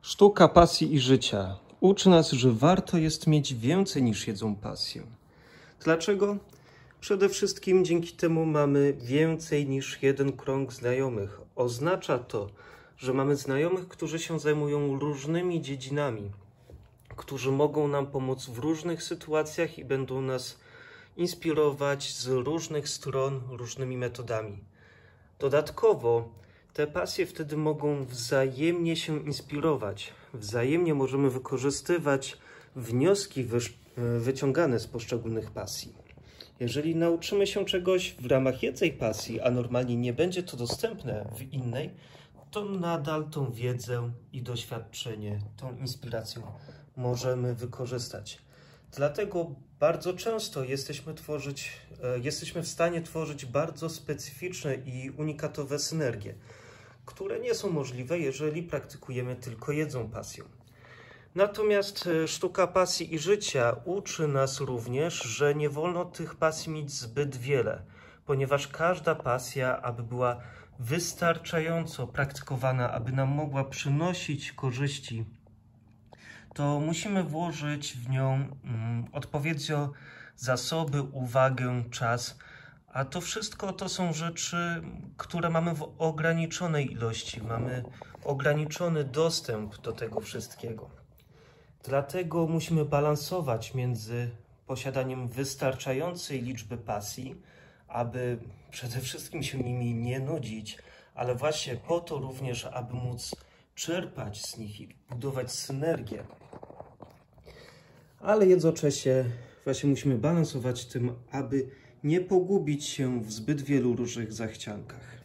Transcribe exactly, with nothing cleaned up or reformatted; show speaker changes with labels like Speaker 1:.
Speaker 1: Sztuka pasji i życia uczy nas, że warto jest mieć więcej niż jedną pasję. Dlaczego? Przede wszystkim dzięki temu mamy więcej niż jeden krąg znajomych. Oznacza to, że mamy znajomych, którzy się zajmują różnymi dziedzinami, którzy mogą nam pomóc w różnych sytuacjach i będą nas inspirować z różnych stron, różnymi metodami. Dodatkowo te pasje wtedy mogą wzajemnie się inspirować. Wzajemnie możemy wykorzystywać wnioski wyciągane z poszczególnych pasji. Jeżeli nauczymy się czegoś w ramach jednej pasji, a normalnie nie będzie to dostępne w innej, to nadal tą wiedzę i doświadczenie, tą inspirację możemy wykorzystać. Dlatego bardzo często jesteśmy, tworzyć, jesteśmy w stanie tworzyć bardzo specyficzne i unikatowe synergie, które nie są możliwe, jeżeli praktykujemy tylko jedną pasję. Natomiast sztuka pasji i życia uczy nas również, że nie wolno tych pasji mieć zbyt wiele, ponieważ każda pasja, aby była wystarczająco praktykowana, aby nam mogła przynosić korzyści, to musimy włożyć w nią mm, odpowiednio zasoby, uwagę, czas, a to wszystko to są rzeczy, które mamy w ograniczonej ilości, mamy ograniczony dostęp do tego wszystkiego. Dlatego musimy balansować między posiadaniem wystarczającej liczby pasji, aby przede wszystkim się nimi nie nudzić, ale właśnie po to również, aby móc czerpać z nich i budować synergię. Ale jednocześnie właśnie musimy balansować tym, aby nie pogubić się w zbyt wielu różnych zachciankach.